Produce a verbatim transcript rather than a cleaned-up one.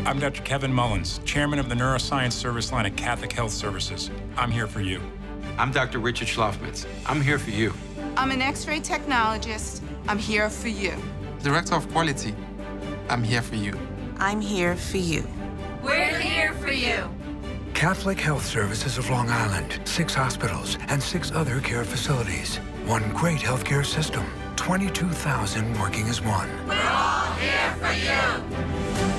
I'm Doctor Kevin Mullins, Chairman of the Neuroscience Service Line at Catholic Health Services. I'm here for you. I'm Doctor Richard Schlafmitz. I'm here for you. I'm an X-ray technologist. I'm here for you. Director of Quality. I'm here for you. I'm here for you. We're here for you. Catholic Health Services of Long Island, six hospitals and six other care facilities. One great healthcare system, twenty-two thousand working as one. We're all here for you.